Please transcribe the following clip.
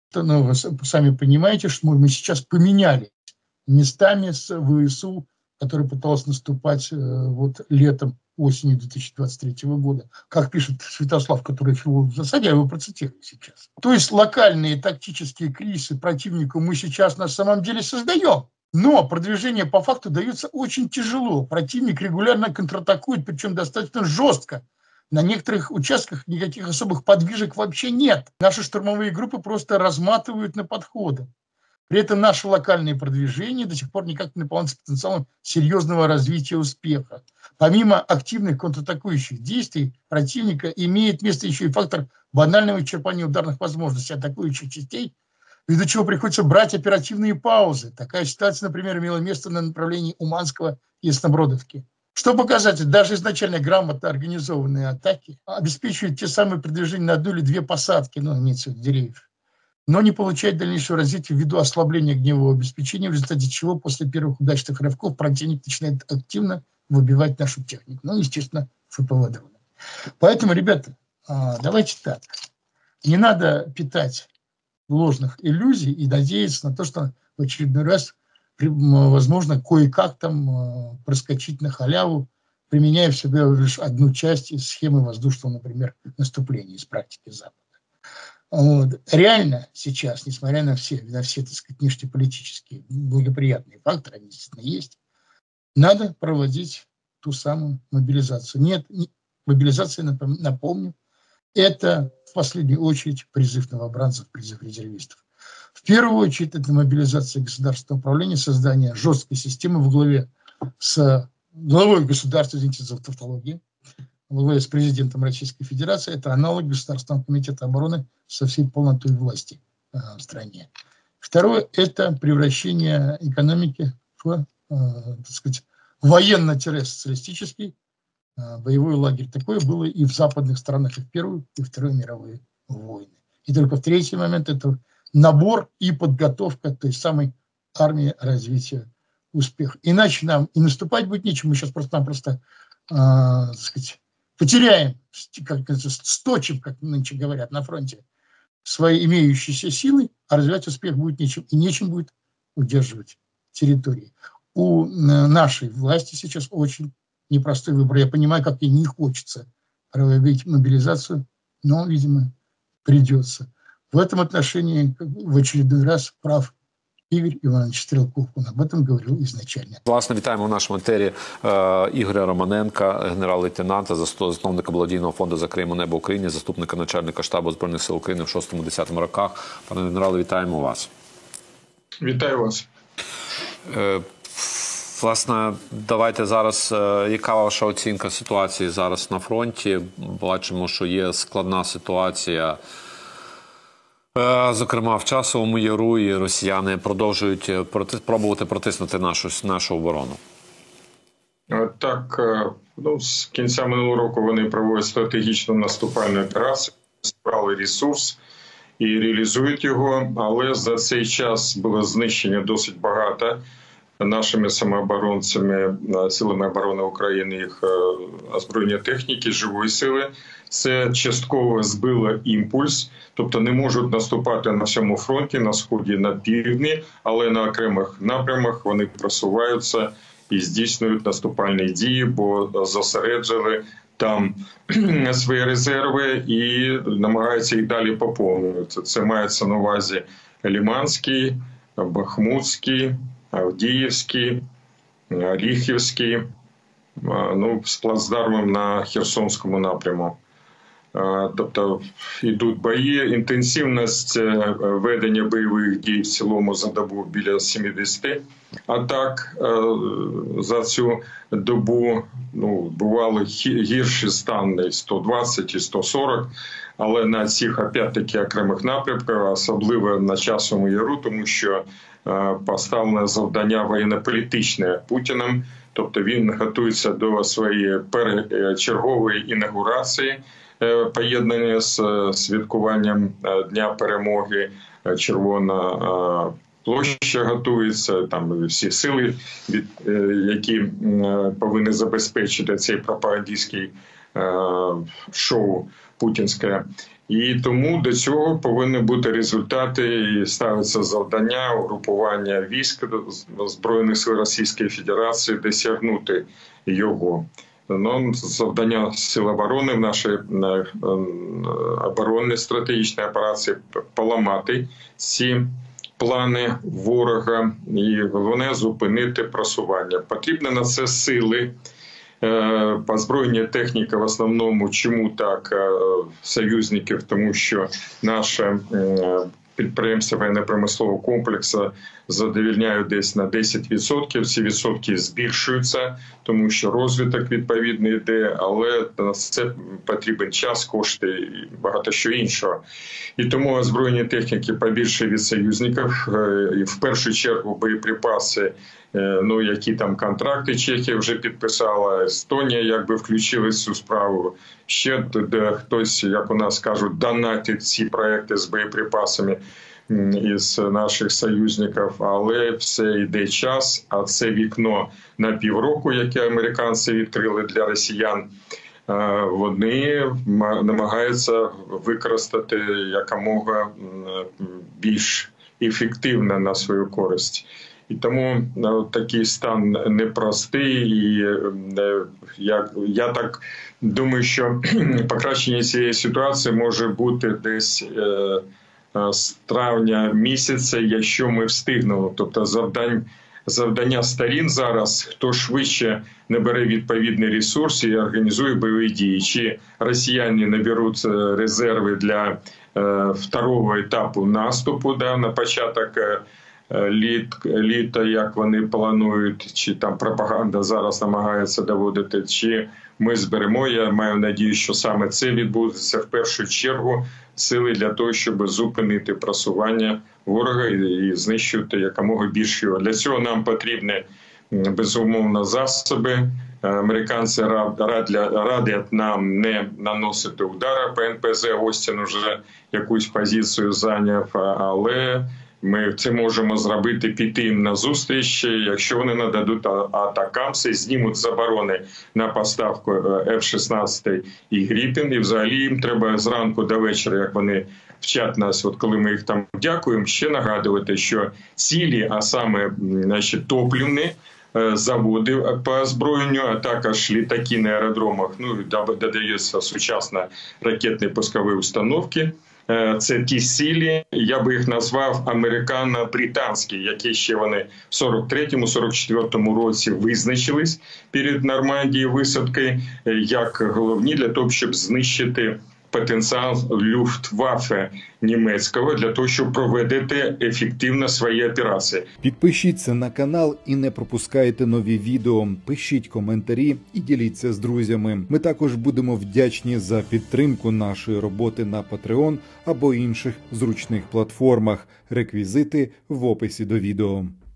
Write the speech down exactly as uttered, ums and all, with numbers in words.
ну, вы сами понимаете, что мы сейчас поменяли местами с ВСУ, который пытался наступать вот летом, осенью две тысячи двадцать третьего года. Как пишет Святослав, который филолог в засаде, я его процитирую сейчас. То есть локальные тактические кризисы противнику мы сейчас на самом деле создаем. Но продвижение по факту дается очень тяжело. Противник регулярно контратакует, причем достаточно жестко. На некоторых участках никаких особых подвижек вообще нет. Наши штурмовые группы просто разматывают на подходы. При этом наши локальные продвижения до сих пор никак не наполняются потенциалом серьезного развития успеха. Помимо активных контратакующих действий противника имеет место еще и фактор банального исчерпания ударных возможностей атакующих частей, ввиду чего приходится брать оперативные паузы. Такая ситуация, например, имела место на направлении Уманского и Яснобродовки. Что показатель, даже изначально грамотно организованные атаки обеспечивают те самые продвижения на одну или две посадки, ну, имеется в виду деревьев, но не получает дальнейшего развития ввиду ослабления огневого обеспечения, в результате чего после первых удачных рывков противник начинает активно выбивать нашу технику. Ну, естественно, ФПВ-дроны. Поэтому, ребята, давайте так. Не надо питать ложных иллюзий и надеяться на то, что в очередной раз возможно кое-как там проскочить на халяву, применяя в себе лишь одну часть из схемы воздушного, например, наступления из практики Запада. Вот. Реально сейчас, несмотря на все, на все, так сказать, внешнеполитические благоприятные факторы, они действительно есть, надо проводить ту самую мобилизацию. Нет, мобилизация, напомню, это в последнюю очередь призыв новобранцев, призыв резервистов. В первую очередь это мобилизация государственного управления, создание жесткой системы во главе с главой государства, извините за тавтологию, во главе с президентом Российской Федерации. Это аналог Государственного комитета обороны со всей полнотой власти э, в стране. Второе – это превращение экономики в, э, так сказать, военно-социалистический э, боевой лагерь. Такое было и в западных странах, и в Первую, и Вторую мировые войны. И только в третий момент – это набор и подготовка той самой армии развития успеха. Иначе нам и наступать будет нечем. Мы сейчас просто-напросто, э, так сказать, потеряем, как сточим, как нынче говорят на фронте, свои имеющиеся силы, а развивать успех будет нечем. И нечем будет удерживать территории. У нашей власти сейчас очень непростой выбор. Я понимаю, как ей не хочется проводить мобилизацию, но, видимо, придется. В этом отношении в очередной раз прав Ігор Іванович Стрелков, он об этом говорил изначально. Власне, вітаємо в нашому етері е, Ігоря Романенка, генерал-лейтенанта, засновника благодійного фонду «Закриємо небо Україні», заступника начальника штабу Збройних сил України в шостому-десятому роках. Пане генерале, вітаємо вас. Вітаю вас. Е, власне, давайте зараз, е, яка ваша оцінка ситуації зараз на фронті? Бачимо, що є складна ситуація. Зокрема, в Часовому Яру і росіяни продовжують пробувати протиснути нашу, нашу оборону. Так, ну, з кінця минулого року вони проводять стратегічну наступальну операцію, збирали ресурс і реалізують його, але за цей час було знищення досить багато нашими самооборонцями, силами оборони України, їх озброєння техніки, живої сили. Це частково збило імпульс, тобто не можуть наступати на всьому фронті, на сході, на півдні, але на окремих напрямах вони просуваються і здійснюють наступальні дії, бо зосереджили там свої резерви і намагаються їх далі поповнювати. Це мається на увазі Лиманський, Бахмутський, Авдіївський, Оріхівський, ну, з плацдармом на Херсонському напряму. Тобто йдуть бої, інтенсивність ведення бойових дій в цілому за добу біля сімдесят атак за цю добу. Ну, бували гірші стани сто двадцять і сто сорок, але на цих, опять-таки, окремих напрямках, особливо на Часовому Яру, тому що поставлене завдання воєнно-політичне Путіним, тобто він готується до своєї чергової інаугурації, поєднання з святкуванням Дня Перемоги. Червона площа готується, там всі сили, які повинні забезпечити цей пропагандистський шоу путінське. І тому до цього повинні бути результати і ставиться завдання угрупування військ Збройних сил Російської Федерації досягнути його. Ну, завдання Сил оборони в нашій оборонній стратегічній операції поламати ці плани ворога і головне зупинити просування. Потрібно на це сили, озброєння техніка в основному. Чому так? Союзників, тому що наше підприємства воєнно-промислового комплексу задовільняють десь на десять відсотків. Ці відсотки збільшуються, тому що розвиток відповідний йде, але на це потрібен час, кошти і багато що іншого. І тому озброєння техніки побільше від союзників, і в першу чергу боєприпаси, ну, які там контракти Чехія вже підписала, Естонія якби включила цю справу. Ще де хтось, як у нас кажуть, донатить ці проекти з боєприпасами із наших союзників, але все йде час, а це вікно на півроку, яке американці відкрили для росіян, вони намагаються використати якомога більш ефективно на свою користь. І тому такий стан непростий, і я, я так думаю, що покращення цієї ситуації може бути десь з травня місяця, якщо ми встигнемо. Тобто завдань, завдання сторін зараз, хто швидше набере відповідний ресурс і організує бойові дії. Чи росіяни наберуть резерви для е, второго етапу наступу, да, на початок е, літ, літа, як вони планують, чи там пропаганда зараз намагається доводити, чи ми зберемо. Я маю надію, що саме це відбудеться в першу чергу, сили для того, щоб зупинити просування ворога і, і знищити якомога більше його. Для цього нам потрібні, безумовно, засоби. Американці радять нам не наносити удари по ен пе зет. Остін вже якусь позицію зайняв, але ми це можемо зробити, піти їм на зустріч, якщо вони нададуть атакамси, знімуть заборони на поставку еф шістнадцять і Гріпен. І взагалі їм треба зранку до вечора, як вони вчать нас, от коли ми їх там дякуємо, ще нагадувати, що цілі, а саме, значить, топливні заводи по озброєнню, а також літаки на аеродромах, ну, додаються сучасні ракетні пускові установки. Це ті силі, я би їх назвав американо-британські, які ще вони в сорок третьому - сорок четвертому році визначились перед Нормандією висадкою як головні для того, щоб знищити потенціал Люфтваффе німецького для того, щоб проводити ефективно свої операції. Підпишіться на канал і не пропускайте нові відео. Пишіть коментарі і діліться з друзями. Ми також будемо вдячні за підтримку нашої роботи на Patreon або інших зручних платформах. Реквізити в описі до відео.